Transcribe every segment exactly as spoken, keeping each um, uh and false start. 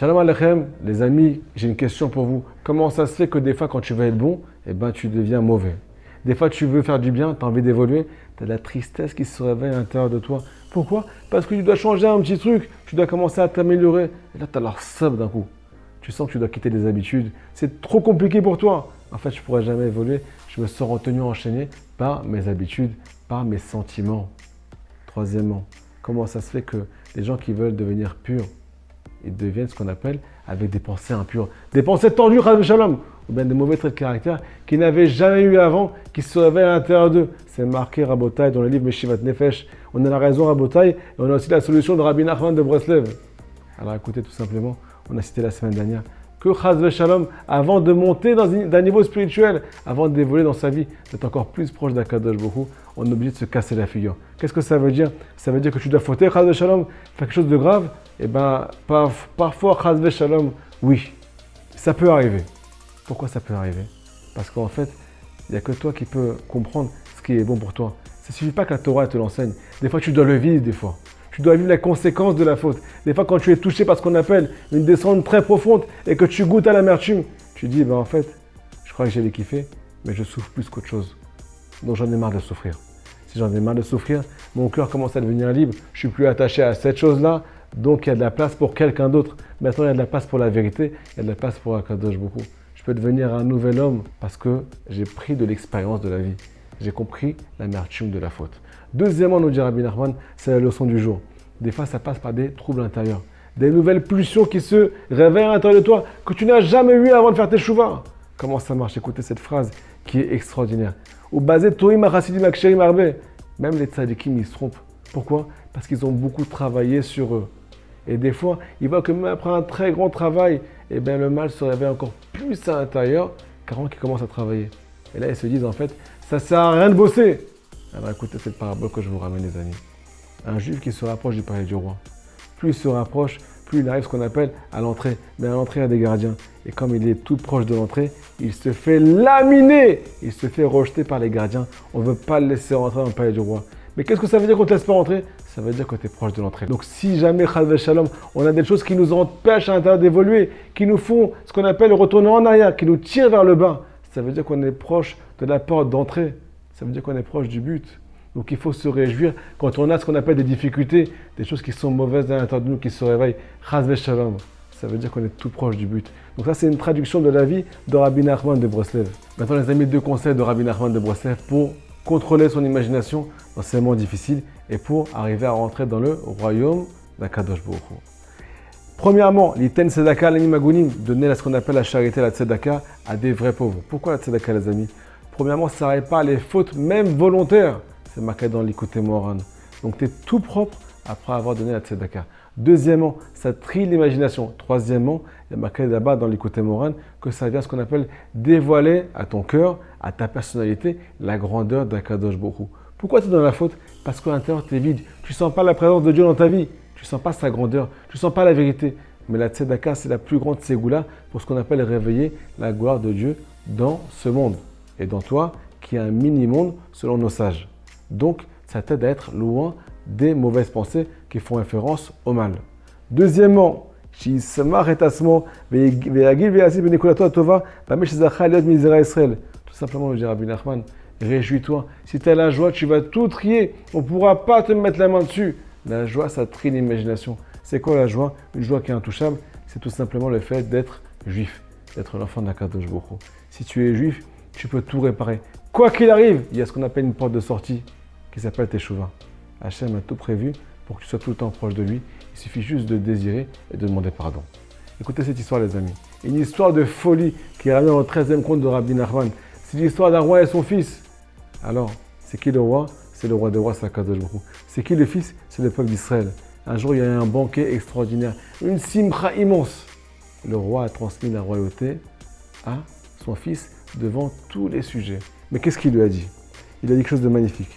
Shalom Aleichem, les amis, j'ai une question pour vous. Comment ça se fait que des fois, quand tu veux être bon, eh ben, tu deviens mauvais? Des fois, tu veux faire du bien, tu as envie d'évoluer, tu as de la tristesse qui se réveille à l'intérieur de toi. Pourquoi? Parce que tu dois changer un petit truc, tu dois commencer à t'améliorer. Et là, tu as l'air sub d'un coup. Tu sens que tu dois quitter des habitudes. C'est trop compliqué pour toi. En fait, je ne pourrai jamais évoluer. Je me sens retenu, enchaîné par mes habitudes, par mes sentiments. Troisièmement, comment ça se fait que les gens qui veulent devenir purs, ils deviennent ce qu'on appelle avec des pensées impures, des pensées tendues, shalom, ou bien des mauvais traits de caractère qu'ils n'avaient jamais eu avant, qui se réveillent à l'intérieur d'eux. C'est marqué Rabotai dans le livre Meshivat Nefesh. On a la raison Rabotai et on a aussi la solution de Rabbi Nachman de Breslev. Alors écoutez, tout simplement, on a cité la semaine dernière que Chaz Shalom, avant de monter d'un niveau spirituel, avant d'évoluer dans sa vie, d'être encore plus proche d'Akadosh Baruch Hu, on est obligé de se casser la figure. Qu'est-ce que ça veut dire? Ça veut dire que tu dois fauter, Chaz Shalom, faire quelque chose de grave. Eh bien, par, parfois, Chaz Shalom, oui, ça peut arriver. Pourquoi ça peut arriver? Parce qu'en fait, il n'y a que toi qui peux comprendre ce qui est bon pour toi. Ça ne suffit pas que la Torah te l'enseigne. Des fois, tu dois le vivre, des fois. Tu dois vivre la conséquence de la faute. Des fois, quand tu es touché par ce qu'on appelle une descente très profonde et que tu goûtes à l'amertume, tu dis, ben en fait, je crois que j'allais kiffer, mais je souffre plus qu'autre chose. Donc j'en ai marre de souffrir. Si j'en ai marre de souffrir, mon cœur commence à devenir libre. Je suis plus attaché à cette chose-là, donc il y a de la place pour quelqu'un d'autre. Maintenant, il y a de la place pour la vérité, il y a de la place pour Akadosh Baruch Hu. Je peux devenir un nouvel homme parce que j'ai pris de l'expérience de la vie. J'ai compris l'amertume de la faute. Deuxièmement, nous dit Rabbi Nachman, c'est la leçon du jour. Des fois, ça passe par des troubles intérieurs, des nouvelles pulsions qui se réveillent à l'intérieur de toi, que tu n'as jamais eu avant de faire tes chouvas. Comment ça marche? Écoutez cette phrase qui est extraordinaire. Ou basé toim hasidim aksherim arbe. Même les tzadikim, ils se trompent. Pourquoi? Parce qu'ils ont beaucoup travaillé sur eux. Et des fois, ils voient que même après un très grand travail, eh bien, le mal se réveille encore plus à l'intérieur qu'avant qu'ils commencent à travailler. Et là, ils se disent en fait, ça ne sert à rien de bosser. Alors écoutez cette parabole que je vous ramène, les amis. Un juif qui se rapproche du palais du roi. Plus il se rapproche, plus il arrive ce qu'on appelle à l'entrée. Mais à l'entrée, il y a des gardiens. Et comme il est tout proche de l'entrée, il se fait laminer. Il se fait rejeter par les gardiens. On ne veut pas le laisser rentrer dans le palais du roi. Mais qu'est-ce que ça veut dire qu'on ne te laisse pas rentrer? Ça veut dire que tu es proche de l'entrée. Donc si jamais, Chaz Shalom, on a des choses qui nous empêchent à l'intérieur d'évoluer, qui nous font ce qu'on appelle retourner en arrière, qui nous tirent vers le bas, ça veut dire qu'on est proche de la porte d'entrée. Ça veut dire qu'on est proche du but. Donc il faut se réjouir quand on a ce qu'on appelle des difficultés, des choses qui sont mauvaises à l'intérieur de nous, qui se réveillent. Chaz Shalom, ça veut dire qu'on est tout proche du but. Donc ça, c'est une traduction de la vie de Rabbi Nachman de Breslev. Maintenant, les amis, deux conseils de Rabbi Nachman de Breslev pour contrôler son imagination dans ces moments difficiles et pour arriver à rentrer dans le royaume d'Akadosh Baruch Hu. Premièrement, l'iten tzedaka l'animagunim, donner ce qu'on appelle la charité, la tzedaka, à des vrais pauvres. Pourquoi la tzedaka, les amis? Premièrement, ça répare les fautes, même volontaires. C'est marqué dans l'Ikouté Moharan. Donc, tu es tout propre après avoir donné la tzedaka. Deuxièmement, ça trie l'imagination. Troisièmement, il y a marqué là-bas dans l'Ikouté Moharan que ça vient ce qu'on appelle dévoiler à ton cœur, à ta personnalité, la grandeur d'Akadosh Baruch Hu. Pourquoi tu es dans la faute? Parce qu'à l'intérieur, tu es vide. Tu ne sens pas la présence de Dieu dans ta vie. Tu ne sens pas sa grandeur. Tu ne sens pas la vérité. Mais la tzedaka, c'est la plus grande ségoula pour ce qu'on appelle réveiller la gloire de Dieu dans ce monde. Et dans toi, qui est un mini-monde selon nos sages. Donc, ça t'aide à être loin des mauvaises pensées qui font référence au mal. Deuxièmement, tout simplement, le dit Rabbi Nachman, réjouis-toi. Si tu as la joie, tu vas tout trier. On ne pourra pas te mettre la main dessus. La joie, ça trie l'imagination. C'est quoi la joie? Une joie qui est intouchable, c'est tout simplement le fait d'être juif, d'être l'enfant d'Akadosh Baruch Hu. Si tu es juif, tu peux tout réparer. Quoi qu'il arrive, il y a ce qu'on appelle une porte de sortie qui s'appelle Teshuvah. Hachem a tout prévu pour que tu sois tout le temps proche de lui. Il suffit juste de désirer et de demander pardon. Écoutez cette histoire, les amis. Une histoire de folie qui est ramenée dans le treizième conte de Rabbi Nachman. C'est l'histoire d'un roi et son fils. Alors, c'est qui le roi? C'est le roi des rois, c'est Akadosh Baruch Hu. C'est qui le fils? C'est le peuple d'Israël. Un jour, il y a eu un banquet extraordinaire, une simcha immense. Le roi a transmis la royauté à son fils devant tous les sujets. Mais qu'est-ce qu'il lui a dit? Il a dit quelque chose de magnifique.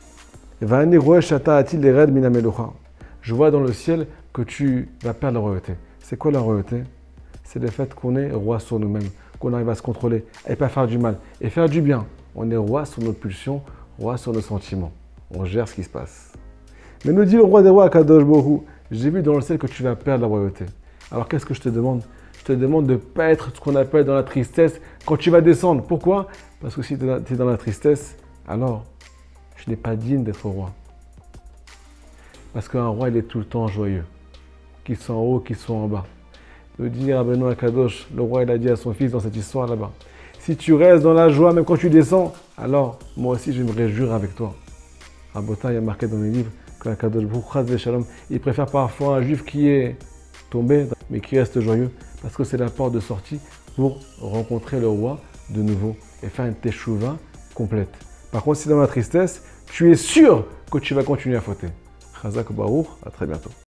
Je vois dans le ciel que tu vas perdre la royauté. C'est quoi la royauté? C'est le fait qu'on est roi sur nous-mêmes, qu'on arrive à se contrôler et pas faire du mal et faire du bien. On est roi sur nos pulsions, roi sur nos sentiments. On gère ce qui se passe. Mais nous dit le roi des rois, Akadosh Baruch Hu, j'ai vu dans le ciel que tu vas perdre la royauté. Alors qu'est-ce que je te demande? Je te demande de ne pas être ce qu'on appelle dans la tristesse quand tu vas descendre. Pourquoi? Parce que si tu es dans la tristesse, alors tu n'es pas digne d'être roi. Parce qu'un roi, il est tout le temps joyeux. Qu'il soit en haut, qu'il soit en bas. Le dit Rabbeinu Akadosh, le roi, il a dit à son fils dans cette histoire là-bas, si tu restes dans la joie, même quand tu descends, alors moi aussi je vais me réjouir avec toi. Rabota, il y a marqué dans les livres que Akadosh Baruch Shalom, il préfère parfois un juif qui est tombé, mais qui reste joyeux, parce que c'est la porte de sortie pour rencontrer le roi de nouveau et faire une teshuva complète. Par contre, si dans la tristesse, tu es sûr que tu vas continuer à fauter. Chazak Baruch, à très bientôt.